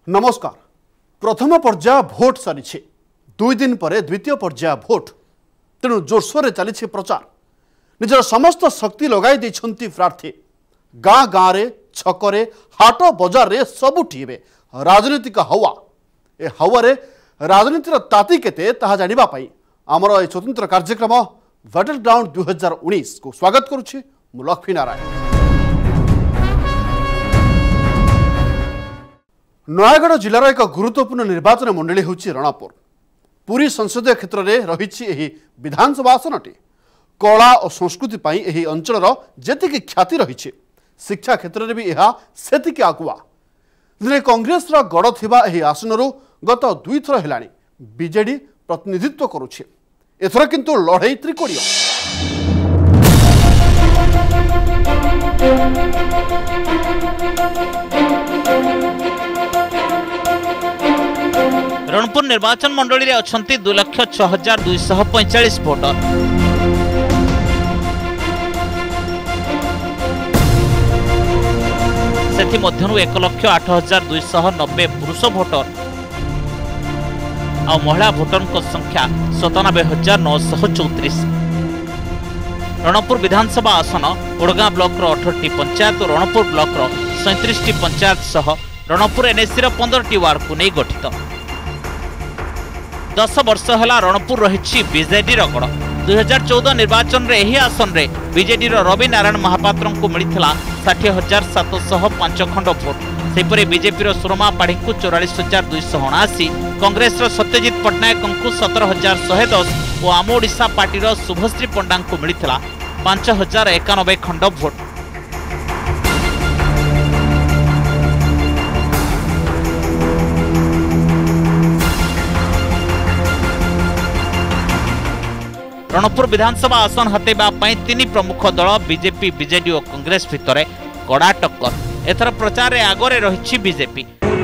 नमस्कार। प्रथम पर्याय भोट सारी 2 दिन पर द्वितीय पर्याय भोट तेणु जोरसोर चली प्रचार निजर समस्त शक्ति लगाई देछंती प्रार्थी गाँ गाँ रे छकरे हाट बजार रे सबुठी राजनीतिक हवा ए हवा राजनीतिर ताती केते ताहा जानिबा पई आमर ए स्वतंत्र कार्यक्रम बैटल ग्राउंड 2019 को स्वागत करुछि मु लक्ष्मी नारायण। नयागढ़ जिलार एक गुरुत्वपूर्ण निर्वाचन मंडली होछि रणपुर। पुरी संसदीय क्षेत्र में रही विधानसभा आसनटी कला और संस्कृति पाई एही अंचलर जेतिकी ख्याति रही शिक्षा क्षेत्र में भी यह सेतिकी आगुआ। दिने कांग्रेस गड़ थिबा एही आसनरू गत 2 थर हेलाणी बीजेडी प्रतिनिधित्व करुछि। एथर किंतु लड़ाई त्रिकोणीय। रणपुर निर्वाचन मंडली रे अछंती 2,06,245 भोटर। सेथि मध्यनु 1,08,290 पुरुष भोटर और महिला भोटर संख्या 97,934। रणपुर विधानसभा आसन ओडगां ब्लॉक रो 18टी पंचायत और रणपुर ब्लॉक रो 37टी पंचायत सह रणपुर एनएसी रो 15टी वार्ड को नहीं गठित। 10 वर्ष है रणपुर रही बीजेडी गड़। 2014 निर्वाचन रे यही आसन रे बीजेडी रवि नारायण महापात्र को मिलता 60,705 खंड भोट। सेपरी बीजेपी सुरमा पाढ़ी को 44,279, कांग्रेस सत्यजित पट्टनायक को 17,110 और आम ओडिशा पार्टी शुभश्री पंडा को मिलता 5,091 खंड भोट। रणपुर विधानसभा आसन हटेबा 3 प्रमुख दल बीजेपी बीजेडी और कांग्रेस भितर कड़ा टक्कर। एथर प्रचार रे आगरे रही बीजेपी।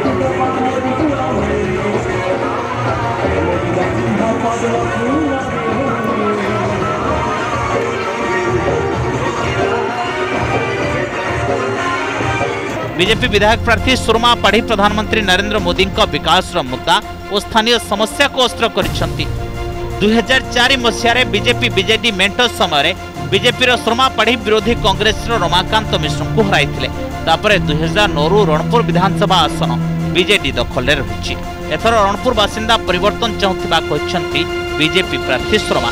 बीजेपी विधायक प्रार्थी सुरमा पाढ़ी प्रधानमंत्री नरेंद्र मोदी विकास मुद्दा और स्थानीय समस्या को अस्त्र करिसेंती। 2004 मसीह बीजेपी बीजेडी मेंट समय बीजेपी सुरमा पाढ़ी विरोधी कांग्रेस रमाकांत मिश्र को हराई। 2009 रणपुर विधानसभा आसन बीजेडी दखल में रही। एथर रणपुर बासिंदा परिवर्तन चाहूथिबा कहछंती बीजेपी प्रार्थी सुरमा।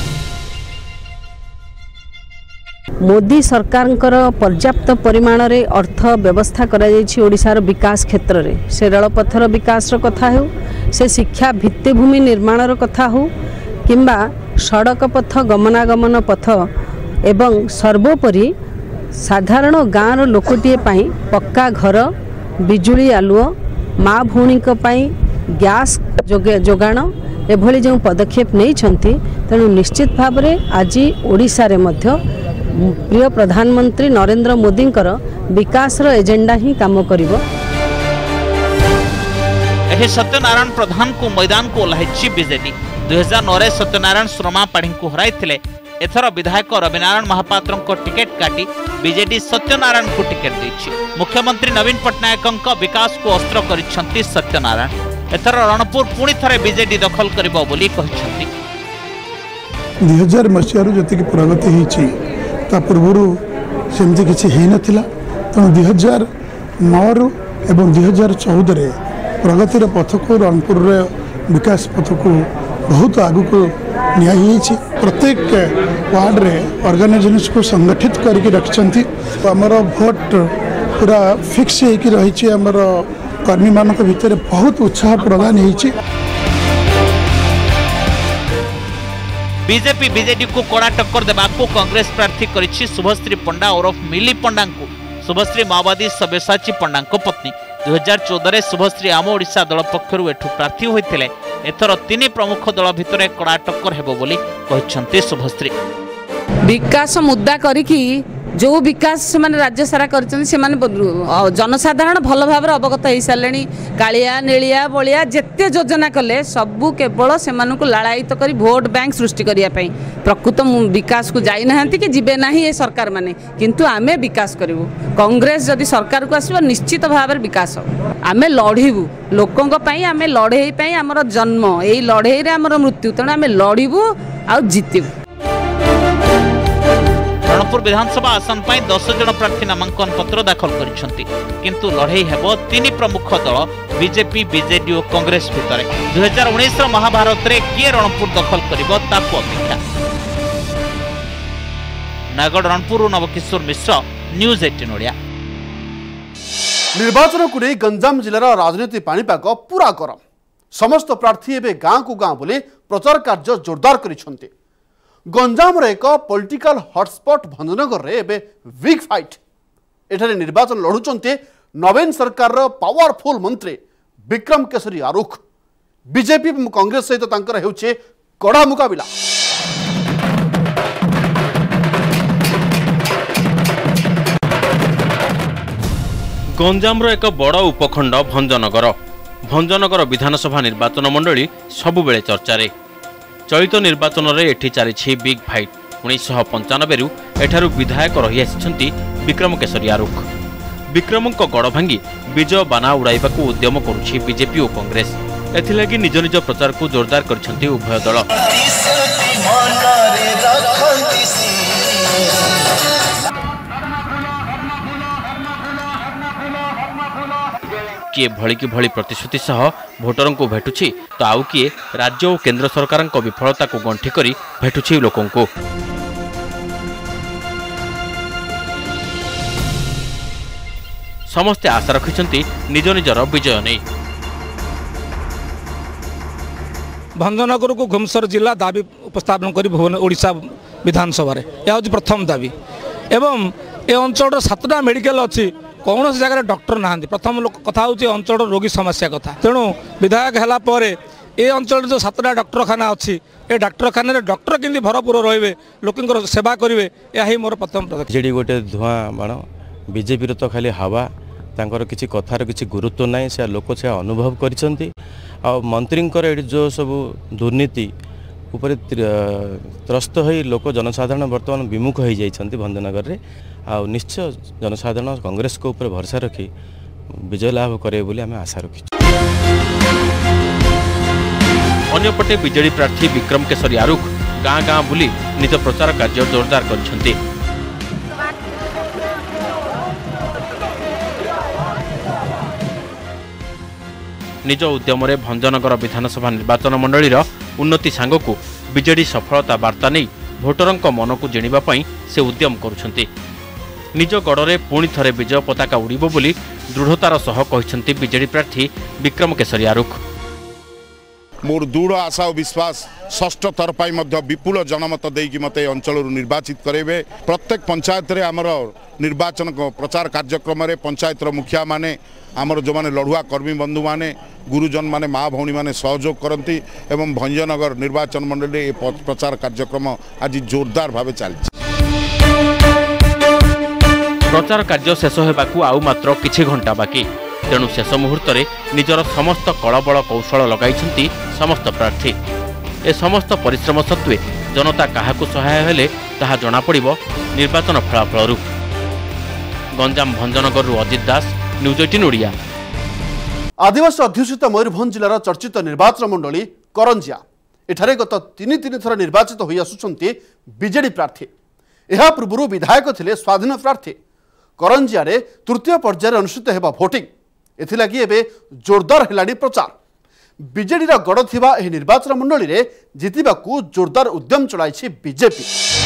मोदी सरकार पर्याप्त परिमाण रे अर्थ व्यवस्था ओडिशार विकास क्षेत्र में से रेलपथर विकास कथा हो, से शिक्षा भित्तिभूमि निर्माण कथा हो किंबा सड़क पथ गमनागमन पथ एवं सर्वोपरि साधारण गाँव लोकटीए पक्का घर बिजुली आलुओ माँ भौणी गैस जोगाण एभली जो पदक्षेप नहीं तेणु निश्चित भाव में आज ओडिशा रे मध्य प्रिय प्रधानमंत्री नरेंद्र मोदी विकास एजेंडा ही काम करिवो। सत्यनारायण प्रधान को मैदान को ओह्लाई बीजेडी। 2009 सत्यनारायण सुरमा पाढ़ी को हराई। एथर विधायक रवि नारायण महापात्र को टिकेट काटी बीजेडी सत्यनारायण को टिकेट देछि। मुख्यमंत्री नवीन पट्टनायक विकास को अस्त्र करिसेंती सत्यनारायण। एथर रणपुर पुणी थरे बीजेडी दखल करिबो बोली कहिसेंती। 2000 मसीहार जति प्रगति होइछि ता पूर्व सेमती किसी है नथिला। तेणु 2009 एवं 2014 रे प्रगतिर पथ को रणपुर विकास पथ को बहुत आगु को नियाई। प्रत्येक वार्ड रे ऑर्गेनाइजेशन को संगठित करके रखिछंती। हमर भोट पूरा फिक्स होइकी रही। हमर कर्मी मानक भितर बहुत उत्साह प्रदान होइछि। बीजेपी बीजेडी को कड़ा टक्कर देबाको कांग्रेस प्रार्थी करिछि शुभश्री पंडा ओरफ मिली पंडा को। शुभश्री माओवादी सब्यसाची पंडा को पत्नी। 2014 रे शुभश्री आम ओडिशा दल पक्षरु एठु प्रार्थी होइथिले। एथर 3 प्रमुख दल भितर कड़ा टक्कर हेबो बोली कहिसेंती शुभश्री। विकास मुद्दा करिकी जो विकास से राज्य सारा कर जनसाधारण भल भाव अवगत हो सारे कालिया नेलिया बलिया जिते योजना कले सबू केवल से लालायित कर भोट बैंक सृष्टि करने प्रकृत विकास को जाना कि जीवे ना ये सरकार माने किंतु आमे विकास करूँ कांग्रेस जदि सरकार को आसो निश्चित भाव विकास आमे लड़ू लोकों आमे लड़े आमर जन्म यही लड़े आमर मृत्यु तेणु आमे लड़ू आ जितबू। रणपुर विधानसभा आसन पर 10 जन प्रार्थी नामांकन पत्र दाखल करिसेंति किंतु लड़ई हेबो तीन प्रमुख दल बीजेपी बीजेडी और कांग्रेस भितर 2019 महाभारत रे किए रणपुर दखल करिवो ताकू अपेक्षा। नागड़ रणपुर नवकिशोर मिश्र न्यूज 18 ओडिया। निर्वाचन को नहीं गंजाम जिलार राजनीति पाणीपाग पूरा गरम समस्त प्रार्थी एवं गाँ को गाँ बुली प्रचार कार्य जोरदार करिसेंति। गंजाम एक पॉलिटिकल हॉटस्पॉट भंजनगर रे एबे बिग फाइट एठारे निर्वाचन लड़ुचंते नवीन सरकार पावरफुल मंत्री विक्रम केसरी आरुख बीजेपी कांग्रेस सहित तांकर हेउचे कड़ा मुकाबिला। गंजाम एक बड़ उपखंड भंजनगर भंजनगर विधानसभा निर्वाचन मंडली सबुबेले चर्चारे चलित निर्वाचन में एठी चली बिग फाइट 1995 एठारू विधायक रही आसी विक्रम केसरी आरुख विक्रम गड़ भांगी विजय बाना उड़ाइबा उद्यम करुछि बीजेपी और कांग्रेस एथिलागि निज निज प्रचार को जोरदार करछन्ति उभय दल। किए भली की भली प्रतिश्रुति सह भोटर को भेटुछि तो आउ किए राज्य और केंद्र सरकार विफलता को गंठी करी भेटुछि लोकों को। समस्ते आशा रखिछन्ति निज निजर विजय नहीं। भंजनगर को घुमसर जिला दाबी उपस्थापन करी भुवन ओडिशा विधानसभा यह हूँ प्रथम दाबी एवं ए अंचल 7टा मेडिकल अच्छी कौन से जगह डॉक्टर ना प्रथम लोक कथा हूँ अंचल रोगी समस्या कथा तेणु विधायक है ये अंचल जो 7टा डॉक्टरखाना अच्छी ये डॉक्टरखाना डॉक्टर केमती भरपूर रे लोक सेवा करेंगे यही मोर प्रथम पदक्षेप। जेडी गोटे धुआं बाण बीजेपी तो खाली हावा तांकर किसी कथार किसी गुरुत्व ना से लोक से अनुभव कर मंत्री जो सब दुर्नीति उपर त्रस्त हो लोक जनसाधारण वर्तमान विमुख हो जाती भंजनगर रे आ निश्चय जनसाधारण कांग्रेस को ऊपर भरोसा रखी विजय लाभ करे बोली आम आशा रखी। अन्यपटे बीजेडी प्रार्थी विक्रम केसरी आरुख गाँ गाँ बुली निज प्रचार कार्य जोरदार कर निज उद्यम भंजनगर विधानसभा निर्वाचन मंडली उन्नति सांगकू बीजेडी सफलता वार्ता नहीं भोटरंक मन को जिणिबा पई से उद्यम करुछंती। निज गड़े पुणी थरे विजय पताका उड़िबो बोली दृढ़तार सह कहिसंती बीजेडी प्रार्थी विक्रम केसरी आरुख। मोर दृढ़ आशा और विश्वास षष्ठ थर पाई विपुल जनमत देकी मते अंचल निर्वाचित करेबे। प्रत्येक पंचायत रे आमर निर्वाचन प्रचार कार्यक्रम रे पंचायत मुखिया माने आमर जो माने लड़ुआ कर्मी बंधु माने गुरुजन माने माँ भौणी माने सहयोग करती एवं भंजनगर निर्वाचन मंडली ए प्रचार कार्यक्रम आज जोरदार भाव चलछि। प्रचार कार्य शेष होबाकू आउ मात्र किछि घंटा बाकी तेणु शेष मुहूर्त में निजर समस्त कलबल कौशल लगाई समस्त प्रार्थी ए समस्त परिश्रम सत्वे जनता काहाकू सहाय हेले ताहा जना पड़िबो निर्वाचन फलाफल। गंजाम भंजनगर अजित दास न्यूज 18 ओडिया। आदिवासी अध्युषित मयूरभंज जिलार चर्चित निर्वाचन मंडली करंजिया एठारे गत 3 थर निर्वाचित होई आसुछंती बीजेडी प्रार्थी। एहा पूर्व विधायक थिले स्वाधीन प्रार्थी। करंजिया रे तृतीय पर्यायर अनुष्ठित हेबा भोटिंग एथिलागि एबे जोरदार हेलानी प्रचार। बीजेडी गड़ थिबा एही निर्वाचन मंडली रे जितिबाकू जोरदार उद्यम चलाइछि बीजेपी।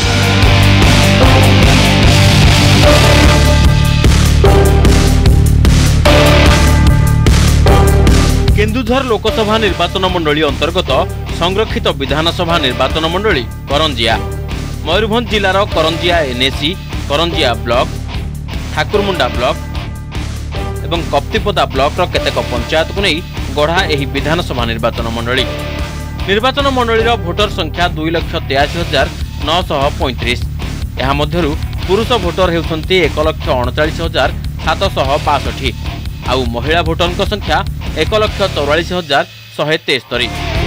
केन्दुझर लोकसभा निर्वाचन मंडली अंतर्गत संरक्षित विधानसभा निर्वाचन मंडली करंजिया मयूरभंज जिलार Karanjia NAC Karanjia block Thakurmunda block एवं कप्तिपदा ब्लॉक केतेक पंचायत को नहीं गढ़ा एही विधानसभा निर्वाचन मंडली। निर्वाचन मंडली भोटर संख्या 2,83,935। यह मध्यरु पुरुष भोटर हेउछन्ति 1,39,762 आउ महिला भोटरଙ୍କ संख्या 1,44,173।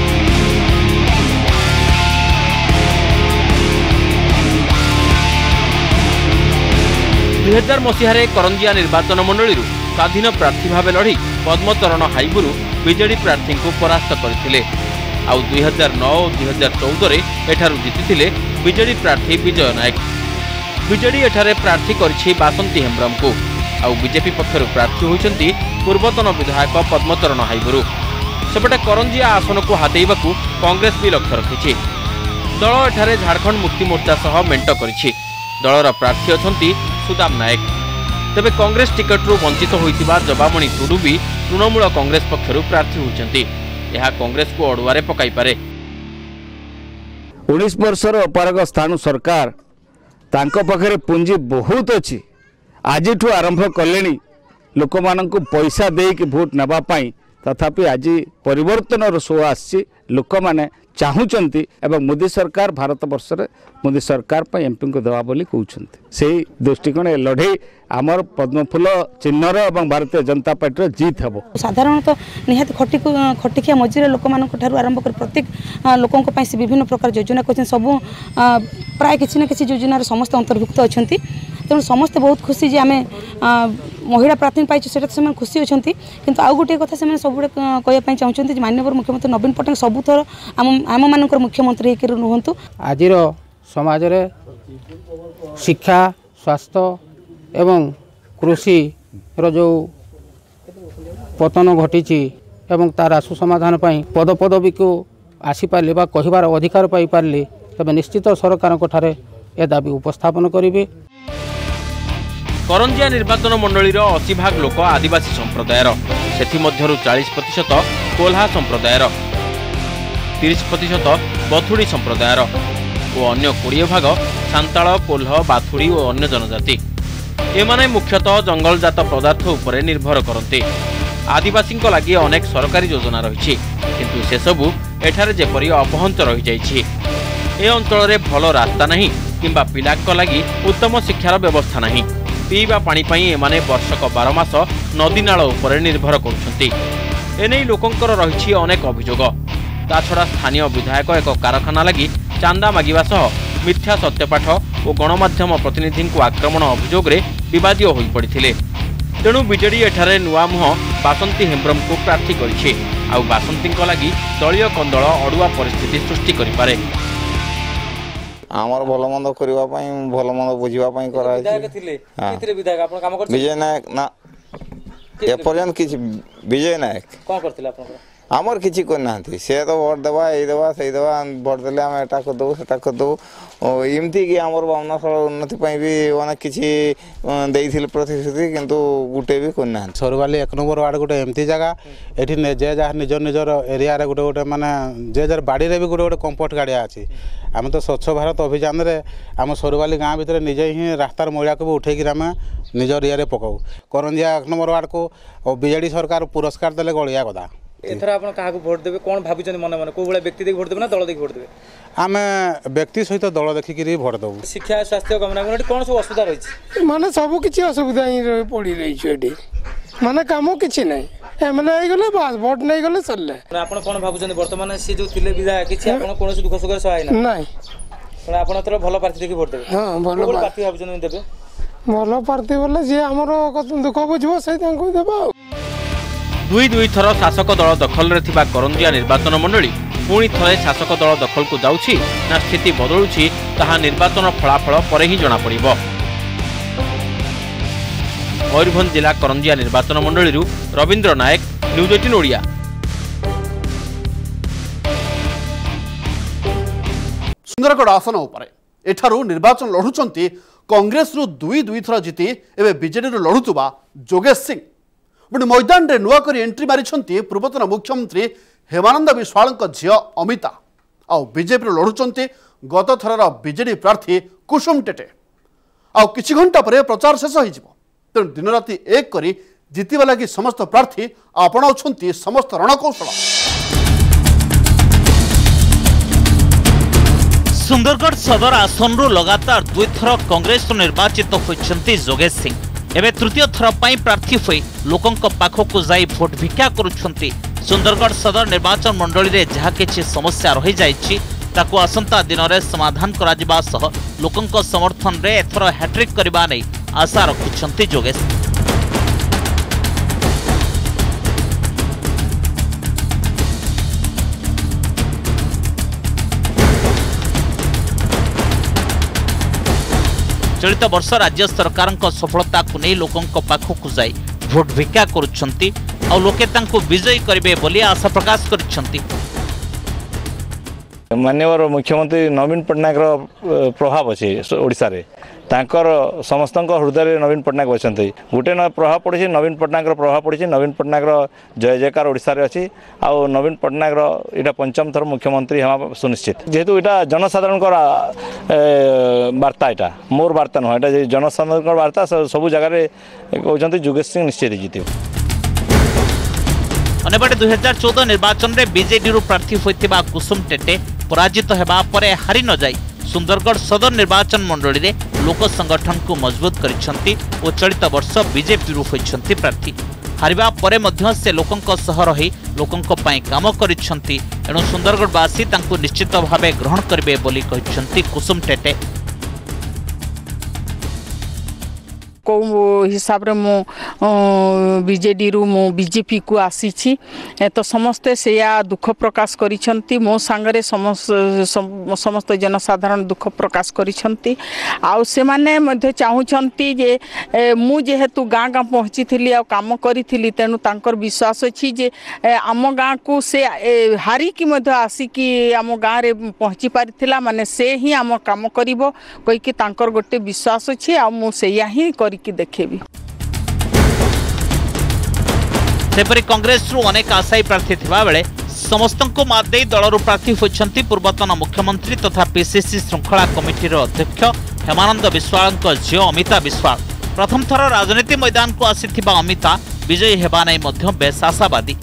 2000 मसीहारे करंजिया निर्वाचन मंडली स्वाधीन प्रार्थी भाव लड़ी पद्मचरण हाईबुरु बीजेडी प्रार्थी को परास्त करथिले। आउ 2009 और 2014 एठारु जीतिथिले बीजेडी प्रार्थी विजय नायक। बीजेडी एठारे प्रार्थी करछि बासंती हेम्ब्रम को। आउ बीजेपी पक्षरु प्रार्थी होइछन्ति पूर्वतन विधायक पद्मचरण हाईबुरु। सेपटे करंजिया आसन को हातेइबाकू कांग्रेस भी लक्ष्य रखिछि। दल एठारे झारखंड मुक्ति मोर्चा सह मेंट करिछि। दलर प्रार्थी अछन्ति सुदाम नायक। तेबे कांग्रेस टिकट रु वंचित होइतिबा जबामणि टुडू भी तृणमूल कांग्रेस पक्षरु प्रार्थी होइछन्ति। यह कांग्रेस को अडुआरे पकाई पारे। 19 वर्षर अपारग स्थान सरकार तांको पाखरे पुंजी बहुत अछि। आज आरंभ कले लोक मानक पैसा देकी भोट नबा पाई तथापि आज परिवर्तन शो आसी लोक माने चाहूचंती एवं मोदी सरकार भारत वर्ष मोदी सरकार पर एमपी को देवा बोली कहउछंती। से दृष्टिकोण लड़े आमर पद्मफूल चिन्हर एवं भारतीय जनता पार्टी जीत हेबो। साधारणतः निहाती खटिकिया मजूर लोक मानक ठारू आरंभ कर प्रत्येक लोकों को पाई विभिन्न प्रकार योजना कर सब प्राय किसी न किसी योजनार समस्त अंतर्भुक्त अछंती। तेणु समस्ते बहुत खुशी जे आमे महिला प्रार्थी पाई से खुशी अच्छा किंतु आउ गोटे कथा से सब कहवाई चाहते माननीय मुख्यमंत्री नवीन पट्टनायक सबुथर आम मान मुख्यमंत्री होकर रुहतु। आज समाज रे शिक्षा स्वास्थ्य एवं कृषि जो पतन घटी एवं तार आशु समाधान पद पदवी को आसीपारे कहबार अधिकार पाई पारे तबे निश्चित सरकार ए दाबी उपस्थापन करेंगे। करंजिया निर्वाचन मंडलीर 80 भाग लोक आदिवासी संप्रदायर, सेथि मध्यरु 40% कोल्हा संप्रदायर, 30% बथुड़ी संप्रदायर और अन्य 20 भाग सांताल कोल्ह बाथुड़ी और अन्य जनजाति। एमाने मुख्यतः जंगलजात पदार्थ उपरे निर्भर करते। आदिवासी लगी अनेक सरकारी योजना रही किंतु से सबू एठारे जेपरी अपहंच रही जाइछि। ए अंचल रे भल रास्ता नहीं किंबा पिलाक लगी उत्तम शिक्षार व्यवस्था नहीं। पीवा पानी पाई एमाने वर्षक 12 मास नदी नाल उपरे निर्भर करुछंती। एनै लोकंकर रहिछि अनेक अभियोग। ता छड़ा स्थानीय विधायक एक कारखाना लगी चांदा मागिबा सह मिथ्या सत्यपाठ और गणमाध्यम प्रतिनिधि को आक्रमण अभियोग रे विवादीय होई पड़िथिले। तेणु बीजेडी एठारे नुआ मुह बासंती हेम्ब्रम को प्रार्थी करिछि। आउ बासंती लगी दलीय कंदल अड़ुआ परिस्थिति सृष्टि करिपारे। आमर भल मंद करबा पई भल मंद बुझिबा पई कराय विधायक थिले कितरे विधायक आपण काम करथिले विजय नायक ना ए पर्यंत किछ विजय नायक कोन करथिले आपण आमर किछि कोन नांती से तो वोट देबा ए देबा सही देबा वोट देले हम एटा को दो सेटा को दो इमती कि आमर बामनासळ उन्नति पई भी अनेक किछि देइथिले प्रतिश्रुति किंतु गुटे भी कोन नांती। सरवाली 1 नंबर वार्ड गुटे एमती जगह एठी जे जा निजर निजर एरिया रे गुटे गुटे माने जे जर बाड़ी रे भी गुटे गुटे कंपोस्ट गाड़िया अछि। आम तो स्वच्छ भारत अभियान रे आम सरवाली गाँव भितर निजे ही रास्तार मैला को भी उठेक आम निजर इे पकाऊ। करंजिया 1 नंबर वार्ड को बीजेडी सरकार पुरस्कार देले गलिया कदा। एथरा आपण काहा को वोट देबे कोन भाबिचन मन मन को बळे व्यक्ति देख वोट देबे ना दल देख वोट देबे? आमे व्यक्ति सहित दल देखि करी वोट देबो। शिक्षा स्वास्थ्य गमनागमन कोन सब असुविधा रहिछि माने सब किछि असुविधा ही पड़ी रही छै एडी माने काम किछि नै एमने आइ गेले बस वोट नै गेले चलले। आपण कोन भाबुचन वर्तमान से जो थिले विधायक किछि आपण कोनोसी दुख सुख सहाय ना नै पण आपण तर भलो प्रार्थी देखि वोट देबे। हां भलो प्रार्थी भाबुचन देबे भलो प्रार्थी बोले जे हमरो दुख बुझबो से तांको देबा। दुई थर शासक दल दखल रे थिबा करंजिया निर्वाचन मंडली पुणी थरे शासक दल दखल को जाउछि ना स्थिति बदलुछि ताहा निर्वाचन फलाफल परे ही जना पड़िबो। मयूरभंज जिला करंजिया निर्वाचन मंडली रविंद्र नायक, न्यूज 18 ओडिया। सुंदरगढ़ आसन उपरे एठारू निर्वाचन लढुचंती कांग्रेस रु दुई थर जीति एबे बीजेडी रु लढुतुबा जोगेश सिंह। पुणी मैदान रे नुआ करी एंट्री मारिछंती पूर्वतन मुख्यमंत्री हेमानंद बिश्वाल झियो अमिता। आउ बीजेपी लढुचंती गत थरर बीजेडी प्रार्थी कुसुम टेटे। आउ किछि घंटा परे प्रचार शेष होइजिवो। तेणु दिन राति एक करी जितिबा लागि समस्त प्रार्थी आपणाउछंती समस्त रणकौशल। सुंदरगढ़ सदर आसन लगातार 2 थर कांग्रेस निर्वाचित होती जोगेश सिंह एवं तृतीय थर पर प्रार्थी हो लोकों पाखक जाई भोट भिक्षा करुछंती। सुंदरगढ़ सदर निर्वाचन मंडली रे जहा किछि समस्या रही जाइछि ताकू आसंता दिन में समाधान करा सह लोकों समर्थन रे एथर हैट्रिक करबा नै आशा रखुछंती जोगेश। चलित वर्ष राज्य सरकार सफलता को नहीं लोकों पाखक जाई भोट भिक्षा करुछंती और लोके तांको विजयी करिवे बोली आशा प्रकाश करिछंती। माननीय मुख्यमंत्री नवीन पट्टनायक प्रभाव अच्छे ओडिशा रे तांकर समस्त हृदय नवीन पट्टनायक अच्छे गोटे प्रभाव पड़ी नवीन पट्टनायक प्रभाव पड़ी नवीन पट्टनायक जय जयकार ओडिशा रे अच्छी आउ नवीन पट्टनायक इटा पंचम थर मुख्यमंत्री हवा सुनिश्चित जेहेतु इटा जनसाधारण वार्ता इटा मोर वार्ता नुह इटा जनसाधारण वार्ता सबू जगह कहते जोगेश सिंह निश्चित जीत। अन्यपटे 2014 निर्वाचन में बीजेडी प्रार्थी होता कुसुम टेटे पराजित होगा पर हारी न जाई सुंदरगढ़ सदर निर्वाचन मंडली रे लोक संगठन को मजबूत करिसेंती और चलित वर्ष बीजेपी होइछंती प्रार्थी। हारिबा परे मध्य से लोकंक सह रही लोकंक पई काम करिसेंती एणु सुंदरगढ़वासी तांको निश्चित भावे ग्रहण करिवे बोली कहिसेंती कुसुम टेटे। को हिसाब रे मो बीजेडी रु मो बीजेपी को आसी तो समस्ते से दुख प्रकाश करिसेंती मो सांगरे समस्त जनसाधारण दुख प्रकाश करिसेंती आउ से माने मध्ये चाहुचंती जे मु जेहेतु गाँ गाँ पहुँची थी आ काम करी तेणु तांकर विश्वास अच्छी जे आम गाँ को से हारी की मध्ये आसिकी आम गाँ रे पहुँची पारिथिला माने से ही आम काम करिवो कहि कि तांकर गोटे विश्वास अच्छी आ मु सेया ही की देखेबी। सेपरी कांग्रेस रु अनेक आशायी प्रार्थी थिबा बेले समस्तन को मात दे दलरु प्रार्थी होइछंती पूर्वतन मुख्यमंत्री तथा पीसीसी श्रृंखला कमिटी रो अध्यक्ष हेमानंद बिस्वाल झियो अमिता बिस्वाल। प्रथम थर राजनीति मैदान को आसीथिबा अमिता विजयी हेबा नै मध्य बेस आशावादी।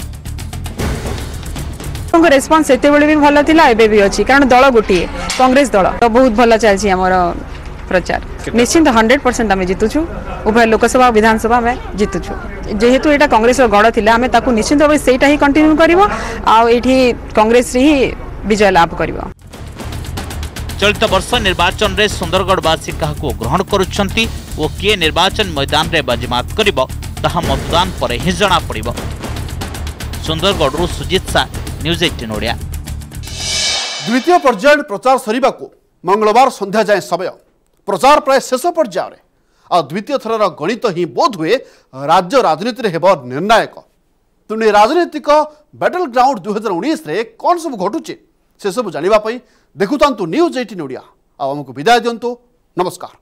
रेस्पॉन्स एते बेले भी भल थिला एबे भी अछि कारण दल गोटिए कांग्रेस दल तो बहुत भल चलछि हमर प्रचार निश्चिंत 100% आम जीतुछु उभय लोकसभा और विधानसभा में जीतुछु जेहेतु एटा कांग्रेस गढ़ थिला आमे ताकू निश्चिंत भाव सेटा ही कंटिन्यू करिवो आ एठी कांग्रेस ही विजय लाभ करिवो। चलित वर्ष निर्वाचन रे सुंदरगढ़वासी काहाको ग्रहण करुछंती ओ किए निर्वाचन मैदान रे बाजीमात करिवो ताहा मतदान पर ही जणा पड़िवो। सुंदरगढ़ रु सुजित सा न्यूज 18 ओडिया। द्वितीय पर्याय प्रचार सरीबा को मंगलवार संध्या जाए समय प्रचार प्राय शेष पर्यायर आ द्वितीय थरर गणित ही बोध हुए राज्य राजनीति हेब निर्णायक। तेणु राजनीतिक बैटल ग्राउंड 2019 रे कौन सब घटुचे से सब जानिबा पई देखुतांतु न्यूज 18 ओडिया। आमको विदाय दियंतु नमस्कार।